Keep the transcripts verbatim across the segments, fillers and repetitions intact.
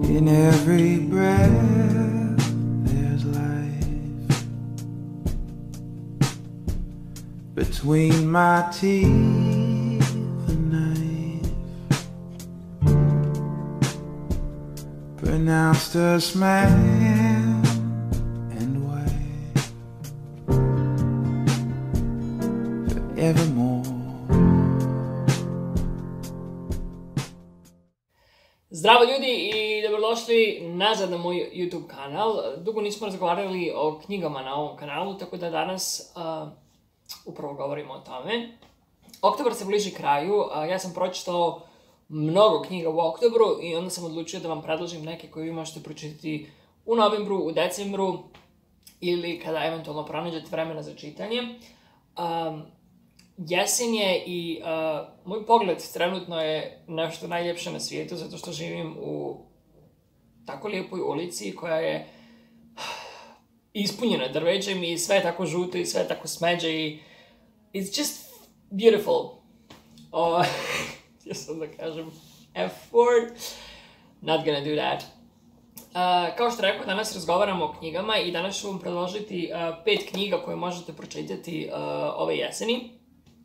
In every breath there's life. Between my teeth a knife, pronounced as man and wife forevermore. Zdravo ljudi i dobrodošli nazad na moj YouTube kanal. Dugo nismo razgovarali o knjigama na ovom kanalu, tako da danas uh, upravo govorimo o tome. Oktobar se bliži kraju, uh, ja sam pročitao mnogo knjiga u oktobru i onda sam odlučio da vam predložim neke koje vi možete pročitati u novembru, u decembru ili kada eventualno pronađete vremena za čitanje. Um, Jesen je i uh, moj pogled trenutno je nešto najljepše na svijetu zato što živim u tako lijepoj ulici koja je ispunjena drvećem i sve je tako žuto i sve je tako smeđe i it's just beautiful. Uh, ja sam da kažem F-word. Not gonna do that. Uh, kao što rekao, danas razgovaramo o knjigama i danas ću vam predložiti uh, pet knjiga koje možete pročitati uh, ove jeseni.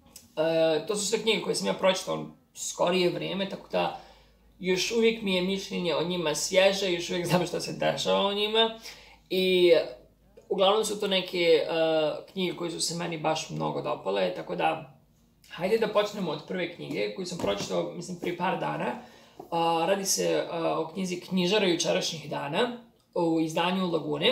Uh, to su sve knjige koje sam ja pročitao skorije vrijeme, tako da još uvijek mi je mišljenje o njima svježe, još uvijek znam što se dešava o njima i uglavnom su to neke uh, knjige koje su se meni baš mnogo dopale, tako da hajde da počnemo od prve knjige koju sam pročitao, mislim, prije par dana. Uh, radi se uh, o knjizi Knjižara jučerašnjih dana u izdanju Lagune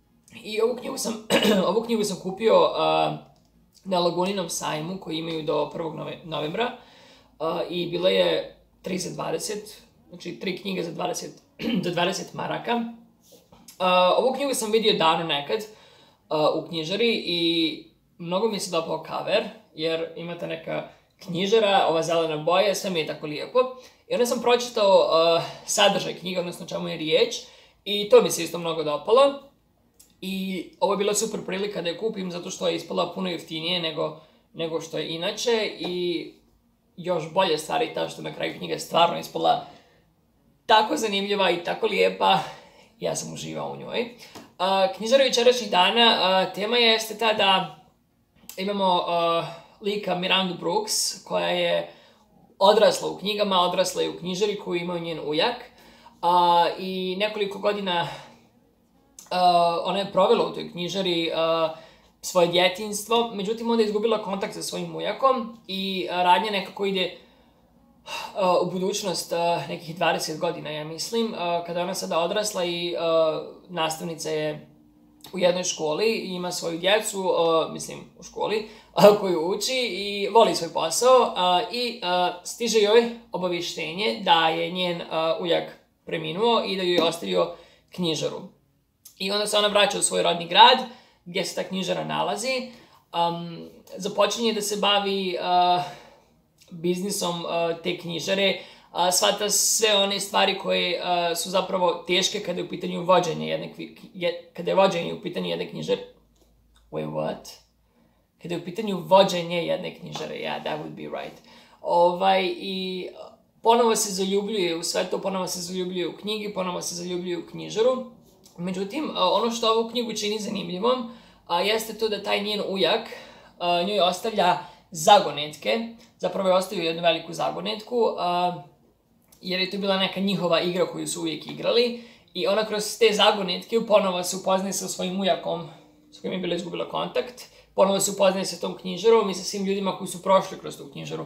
i ovu knjigu sam, ovu knjigu sam kupio uh, na Laguninom sajmu koji imaju do prvog novembra uh, i bilo je tri za dvadeset, znači tri knjige za dvadeset, za dvadeset maraka. Uh, ovu knjigu sam vidio davno nekad uh, u knjižari i mnogo mi se dopao cover jer imate neka knjižara, ova zelena boja, sve mi je tako lijepo. I onda sam pročitao uh, sadržaj knjige, odnosno čemu je riječ i to mi se isto mnogo dopalo. I ovo je bila super prilika da je kupim zato što je ispala puno jeftinije nego, nego što je inače i još bolje stvari ta što na kraju knjiga je stvarno ispala tako zanimljiva i tako lijepa. Ja sam uživao u njoj. Uh, Knjižara jučerašnjih dana, uh, tema jeste ta da imamo uh, lika Mirandu Brooks koja je odrasla u knjigama, odrasla je u knjižari koju imao njen ujak uh, i nekoliko godina Uh, ona je provela u toj knjižari uh, svoje djetinjstvo, međutim onda je izgubila kontakt sa svojim ujakom i uh, radnja nekako ide uh, u budućnost uh, nekih dvadeset godina, ja mislim, uh, kada ona sada odrasla i uh, nastavnica je u jednoj školi i ima svoju djecu, uh, mislim u školi, uh, koju uči i voli svoj posao uh, i uh, stiže joj obavještenje da je njen uh, ujak preminuo i da joj je ostavio knjižaru. I onda se ona vraća u svoj rodni grad, gdje se ta knjižara nalazi. Um, započinje da se bavi uh, biznisom uh, te knjižare. Uh, shvata sve one stvari koje uh, su zapravo teške kada je u pitanju vođenje jedne, je, kada je vođenje u pitanju jedne knjižare. Wait, what? Kada je u pitanju vođenje jedne knjižare, yeah, that would be right. Ovaj, i ponovo se zaljubljuje u sve to, ponovo se zaljubljuje u knjigi, ponovo se zaljubljuje u knjižaru. Međutim, ono što ovu knjigu čini zanimljivom jeste to da taj njen ujak njoj ostavlja zagonetke, zapravo je ostavio jednu veliku zagonetku, jer je to bila neka njihova igra koju su uvijek igrali i ona kroz te zagonetke ponovo se upoznaje sa svojim ujakom s kojim je bila izgubila kontakt, ponovo se upoznaje sa tom knjižarom i sa svim ljudima koji su prošli kroz tu knjižaru.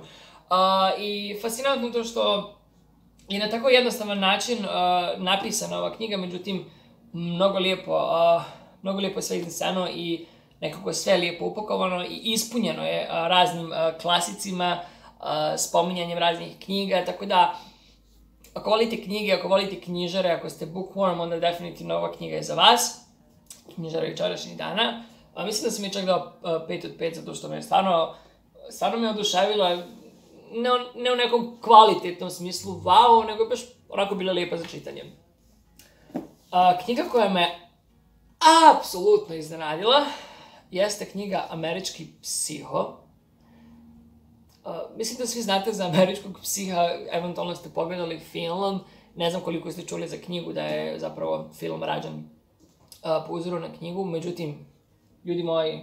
I fascinantno to što je na tako jednostavan način napisana ova knjiga, međutim, mnogo lijepo, uh, mnogo lijepo je sve izneseno i nekako je sve lijepo upakovano i ispunjeno je uh, raznim uh, klasicima, uh, spominjanjem raznih knjiga, tako da ako volite knjige, ako volite knjižare, ako ste bookworm, onda definitivno ova knjiga je za vas. Knjižara jučerašnjih dana. Uh, mislim da sam je čak dao uh, pet od pet zato što me je stvarno, stvarno me oduševila, ne, ne u nekom kvalitetnom smislu, wow, nego je baš onako bila lijepa za čitanje. Uh, knjiga koja me apsolutno iznenadila jeste knjiga Američki psiho. Uh, mislim da svi znate za Američkog psiha, eventualno ste pogledali film Ne znam koliko ste čuli za knjigu da je zapravo film rađen uh, po uzoru na knjigu, međutim, ljudi moji,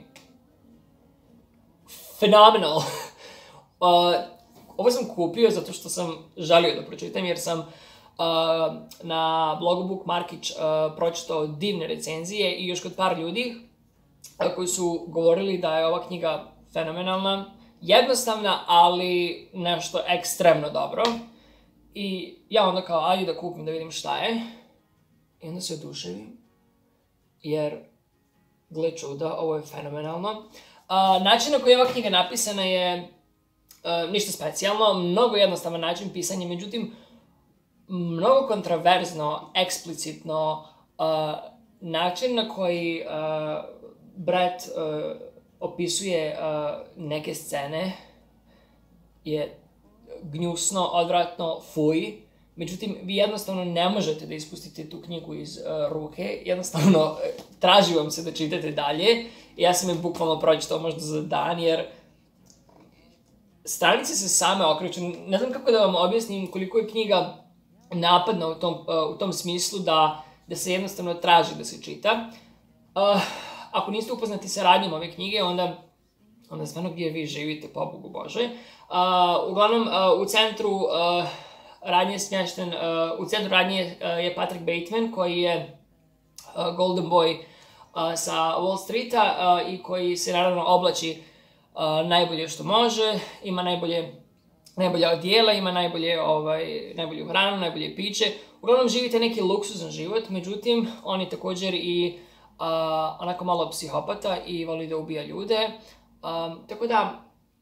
fenomenal. uh, ovo sam kupio zato što sam želio da pročitam, jer sam uh, na blogu Book Markić uh, pročitao divne recenzije i još kod par ljudi uh, koji su govorili da je ova knjiga fenomenalna, jednostavna, ali nešto ekstremno dobro. I ja onda kao, ajde da kupim da vidim šta je. I onda se oduševim, jer, gle čuda, ovo je fenomenalno. Uh, način na koji je ova knjiga napisana je uh, ništa specijalno, mnogo jednostavan način pisanja, međutim, mnogo kontraverzno, eksplicitno, uh, način na koji uh, Brett uh, opisuje uh, neke scene je gnjusno, odvratno, fuj. Međutim, vi jednostavno ne možete da ispustite tu knjigu iz uh, ruke. Jednostavno, traži vam se da čitate dalje. Ja sam je bukvalno pročitao možda za dan, jer stranice se same okreću. Ne znam kako da vam objasnim koliko je knjiga napadna u tom, uh, u tom smislu da, da se jednostavno traži da se čita. Uh, ako niste upoznati sa radnjom ove knjige, onda, onda stvarno gdje vi živite, pobogu Bože. Uh, uglavnom, uh, u centru uh, radnje je smješten, uh, u centru radnje uh, je Patrick Bateman, koji je uh, Golden Boy uh, sa Wall Streeta uh, i koji se naravno oblači uh, najbolje što može, ima najbolje, najbolje odijela, ima najbolje, ovaj, najbolju hranu, najbolje piće. Uglavnom živite neki luksuzan život, međutim, on je također i uh, onako malo psihopata i voli da ubija ljude. Um, tako da,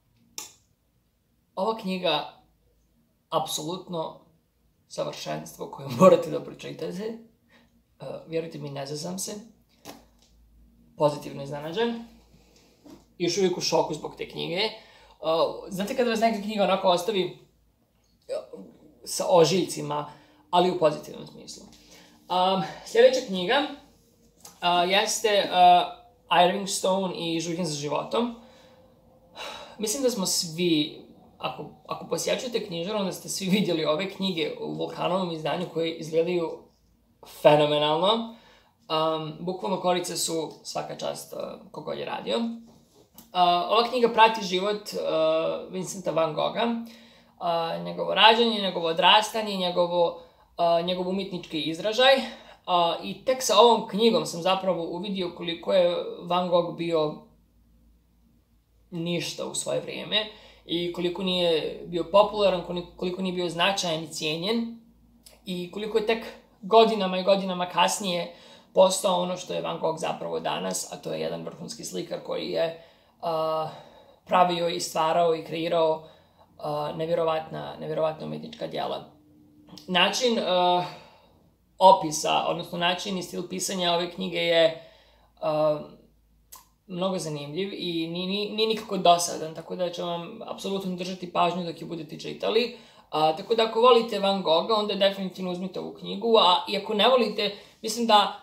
ova knjiga apsolutno savršenstvo koje morate da pročitate. Uh, vjerujte mi, ne zezam se. Pozitivno iznenađen. Još uvijek u šoku zbog te knjige. Uh, znate kada vas neka knjiga onako ostavi uh, sa ožiljcima, ali u pozitivnom smislu. Um, sljedeća knjiga uh, jeste uh, Irving Stone i Žuljen za životom. Mislim da smo svi, ako, ako posjećujete knjižaru, onda ste svi vidjeli ove knjige u Vulkanovom izdanju koje izgledaju fenomenalno. Um, bukvalno korice su svaka čast uh, kogod je radio. Uh, ova knjiga prati život uh, Vincenta van Gogha, uh, njegovo rađanje, njegovo odrastanje, njegovo, uh, njegov umjetnički izražaj. Uh, I tek sa ovom knjigom sam zapravo uvidio koliko je Van Gogh bio ništa u svoje vrijeme i koliko nije bio popularan, koliko nije bio značajan i cijenjen i koliko je tek godinama i godinama kasnije postao ono što je Van Gogh zapravo danas, a to je jedan vrhunski slikar koji je uh, pravio i stvarao i kreirao uh, nevjerovatna, nevjerovatna umjetnička djela. Način uh, opisa, odnosno način i stil pisanja ove knjige je uh, mnogo zanimljiv i nije, nije nikako dosadan, tako da će vam apsolutno držati pažnju dok je budete čitali. Uh, tako da ako volite Van Gogha, onda definitivno uzmite ovu knjigu, a i ako ne volite, mislim da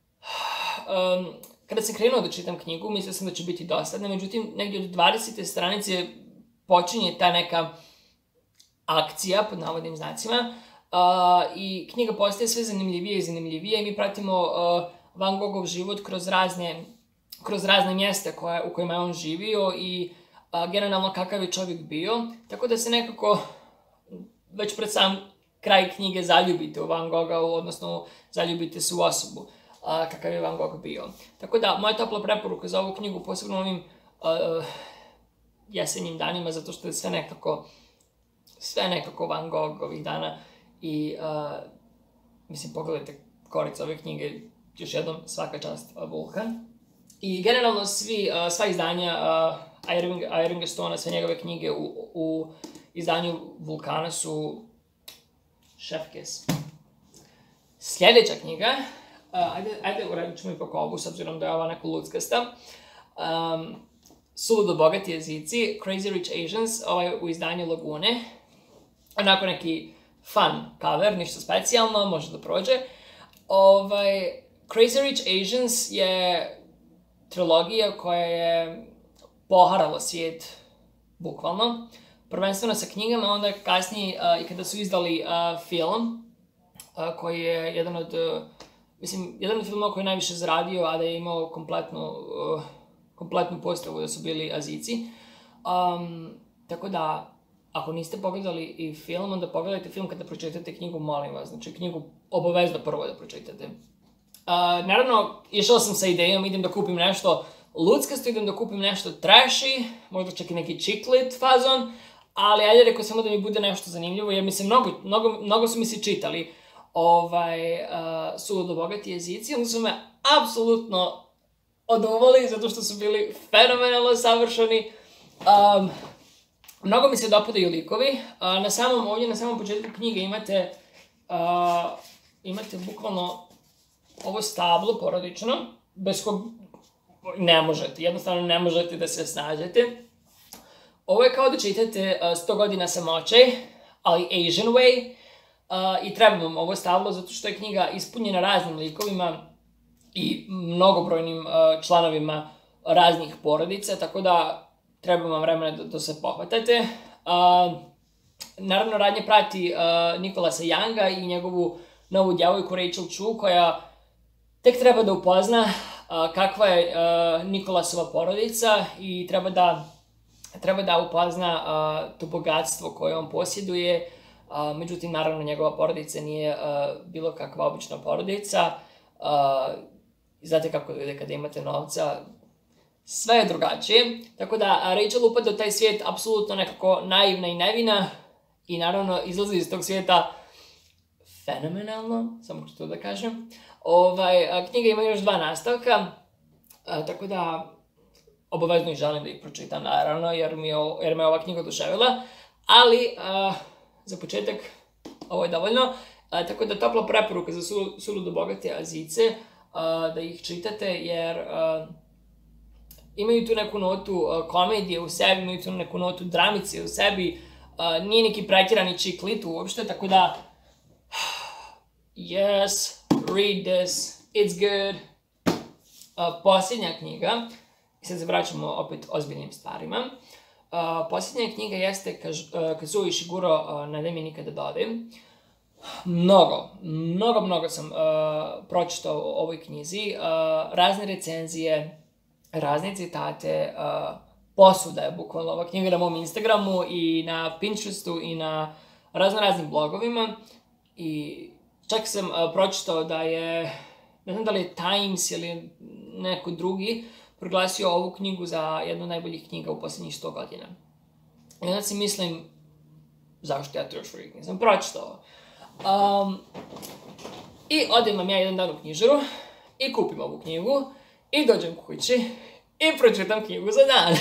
um, kada sam krenuo da čitam knjigu, mislio sam da će biti dosadna, međutim, negdje od dvadesete stranice počinje ta neka akcija, pod navodnim znacima, uh, i knjiga postaje sve zanimljivije i zanimljivije i mi pratimo uh, Van Goghov život kroz razne, kroz razne mjesta koje, u kojima je on živio i uh, generalno kakav je čovjek bio, tako da se nekako već pred sam kraj knjige zaljubite u Van Gogha, odnosno zaljubite se u osobu uh, kakav je Van Gogh bio. Tako da, moja topla preporuka za ovu knjigu, posebno ovim uh, jesenjim danima, zato što je sve nekako, sve nekako Van Gogh ovih dana i, uh, mislim, pogledajte koricu ove knjige, još jednom svaka čast uh, Vulkan. I generalno svi, uh, sva izdanja uh, Irving, Irvinga Stonea, sve njegove knjige u, u izdanju Vulkana su šefkes. Sljedeća knjiga, uh, ajde, ajde uradit ćemo i po kogu, s obzirom da je ova neko luckasta. Um, Suludo bogati jezici, Crazy Rich Asians, ovaj u izdanju Lagune. Onako neki fun cover, ništa specijalno, može da prođe. Ovaj, Crazy Rich Asians je trilogija koja je poharala svijet, bukvalno. Prvenstveno sa knjigama, onda kasnije uh, i kada su izdali uh, film, koji je jedan od, mislim, jedan od filmova koji je najviše zaradio, a da je imao kompletnu, kompletnu postavu da su bili Azijci. Um, tako da, ako niste pogledali i film, onda pogledajte film kada pročitate knjigu, molim vas. Znači, knjigu obavezno prvo da pročitate. Uh, naravno, išao sam sa idejom, idem da kupim nešto luckasto, idem da kupim nešto trashy, možda čak i neki chick lit fazon, ali ajde rekao samo da mi bude nešto zanimljivo, jer mi se mnogo, mnogo, mnogo su mi se čitali ovaj, uh, suludo bogati jezici, onda su me apsolutno oduvali, zato što su bili fenomenalno savršeni. Um, mnogo mi se dopadaju likovi. Uh, na samom, ovdje na samom početku knjige imate, uh, imate bukvalno ovo stablo porodično, bez kog ne možete, jednostavno ne možete da se snađete. Ovo je kao da čitate uh, sto godina samoće, ali Asian way, uh, i treba vam ovo stablo zato što je knjiga ispunjena raznim likovima i mnogobrojnim uh, članovima raznih porodica, tako da treba vam vremena da to se pohvatate. Uh, naravno, radnje prati uh, Nikolasa Younga i njegovu novu djevojku Rachel Chu, koja tek treba da upozna uh, kakva je uh, Nikolasova porodica i treba da, treba da upozna uh, to bogatstvo koje on posjeduje. Uh, međutim, naravno, njegova porodica nije uh, bilo kakva obična porodica. Uh, znate kako ide kada imate novca, sve je drugačije. Tako da Rachel upada u taj svijet apsolutno nekako naivna i nevina i naravno izlazi iz tog svijeta fenomenalno, samo ću to da kažem. Ovaj, knjiga ima još dva nastavka, a, tako da obavezno ih želim da ih pročitam, naravno, jer, mi je, jer me ova knjiga oduševila, ali a, za početak ovo je dovoljno, a, tako da topla preporuka za sul, suludo bogate Azijce, a, da ih čitate, jer a, imaju tu neku notu a, komedije u sebi, imaju tu neku notu dramice u sebi, a, nije neki pretjerani chick lit uopšte, tako da yes, read this, it's good. Uh, posljednja knjiga, i sad se vraćamo opet ozbiljnim stvarima. Uh, posljednja knjiga jeste Kaz, uh, Kazuo Ishiguro, uh, Ne daj mi nikada da odem. Mnogo, mnogo, mnogo sam uh, pročitao o ovoj knjizi. Uh, razne recenzije, razne citate, uh, posuda je bukvalno ova knjiga na mom Instagramu i na Pinterestu i na razno raznim blogovima. I čak sam uh, pročitao da je, ne znam da li je Times ili neko drugi, proglasio ovu knjigu za jednu od najboljih knjiga u posljednjih sto godina. I onda si mislim, zašto ja to još uvijek nisam pročitao? Um, I odem vam ja jedan dan u knjižaru i kupim ovu knjigu i dođem kući i pročitam knjigu za dan.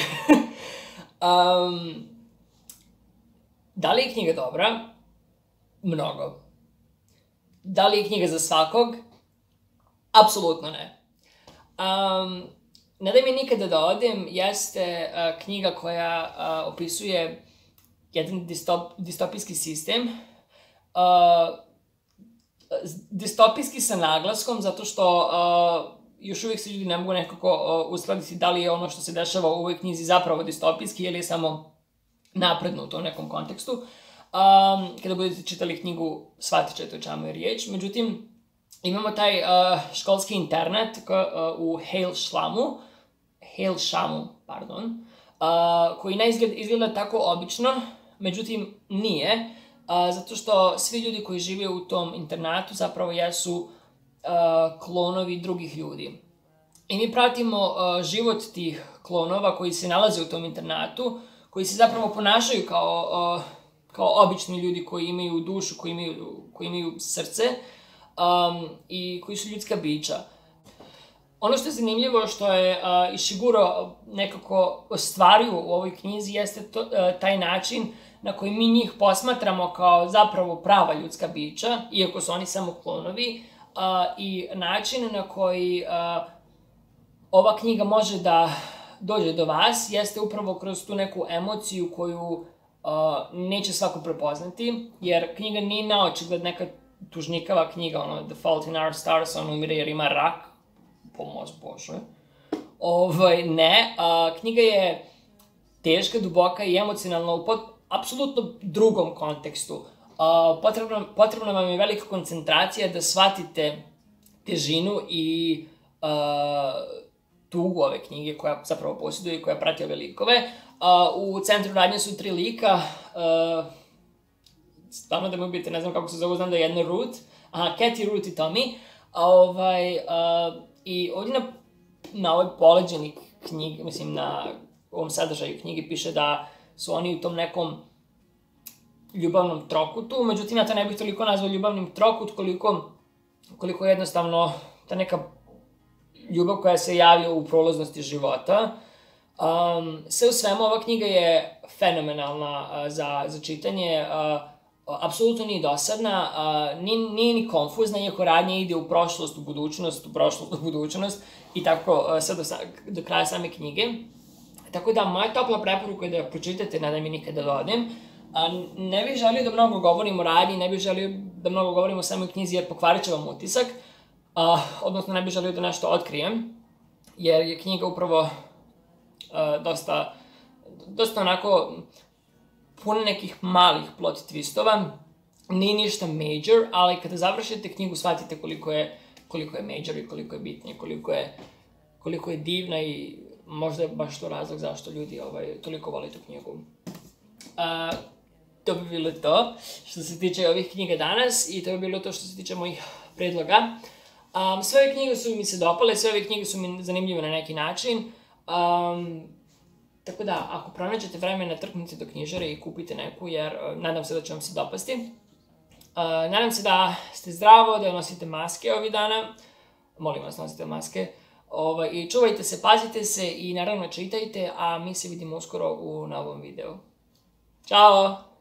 um, da li je knjiga dobra? Mnogo. Da li je knjiga za svakog? Apsolutno ne. Um, Ne daj mi nikada da odem jeste uh, knjiga koja uh, opisuje jedan distop, distopijski sistem. Uh, distopijski sa naglaskom, zato što uh, još uvijek se ljudi ne mogu nekako uh, uskladiti da li je ono što se dešava u ovoj knjizi zapravo distopijski ili je samo napredno u tom nekom kontekstu. Um, kada budete čitali knjigu, shvatit ćete o čemu je riječ. Međutim, imamo taj uh, školski internat ko, uh, u Hailshamu, Hailshamu, pardon, uh, koji ne izgleda, izgleda tako obično, međutim nije, uh, zato što svi ljudi koji žive u tom internatu zapravo jesu uh, klonovi drugih ljudi. I mi pratimo uh, život tih klonova koji se nalaze u tom internatu, koji se zapravo ponašaju kao, uh, kao obični ljudi koji imaju dušu, koji imaju, koji imaju srce, Um, i koji su ljudska bića. Ono što je zanimljivo što je uh, Ishiguro nekako ostvario u ovoj knjizi jeste to, uh, taj način na koji mi njih posmatramo kao zapravo prava ljudska bića, iako su oni samo klonovi, uh, i način na koji uh, ova knjiga može da dođe do vas jeste upravo kroz tu neku emociju koju uh, neće svako prepoznati, jer knjiga nije naočigled neka tužnikava knjiga, ono, The Fault in Our Stars, on umire jer ima rak, pomoz Bože. Ovaj, ne, a, knjiga je teška, duboka i emocionalna u pot, apsolutno drugom kontekstu Uh, potrebno, potrebna vam je velika koncentracija da shvatite težinu i uh, tugu ove knjige koja zapravo posjeduje i koja prati ove likove. Uh, u centru radnje su tri lika, uh, stvarno da me ubijete, ne znam kako se zove, znam da je jedna Ruth, aha, Cathy, Ruth i Tommy. Ovaj, uh, I ovdje na, na ovoj poleđeni knjigi, mislim na ovom sadržaju knjige piše da su oni u tom nekom ljubavnom trokutu, međutim ja to ne bih toliko nazvao ljubavnim trokut koliko, koliko jednostavno ta neka ljubav koja se javlja u prolaznosti života. Um, sve u svemu, ova knjiga je fenomenalna uh, za, za čitanje, uh, apsolutno nije dosadna, uh, nije, nije ni konfuzna, iako radnje ide u prošlost, u budućnost, u prošlost, u budućnost i tako uh, sve do, do kraja same knjige. Tako da, moja topla preporuka je da pročitate, nadaj mi nikada da odem. Uh, ne bih želio da mnogo govorim o radnji, ne bih želio da mnogo govorim o samoj knjizi jer pokvarit će vam utisak, uh, odnosno ne bih želio da nešto otkrijem, jer je knjiga upravo uh, dosta, dosta onako puno nekih malih plot twistova, nije ništa major, ali kada završite knjigu shvatite koliko je, koliko je major i koliko je bitno i koliko je, koliko je divna i možda je baš to razlog zašto ljudi ovaj, toliko vole tu knjigu. Uh, to bi bilo to što se tiče ovih knjiga danas i to bi bilo to što se tiče mojih predloga. Um, sve ove knjige su mi se dopale, sve ove knjige su mi zanimljive na neki način. Um, tako da, ako pronađete vremena, trknite do knjižare i kupite neku, jer uh, nadam se da će vam se dopasti. Uh, nadam se da ste zdravo, da nosite maske ovih dana. Molim vas, nosite maske. Ovaj, I čuvajte se, pazite se i naravno čitajte, a mi se vidimo uskoro u novom videu. Ćao!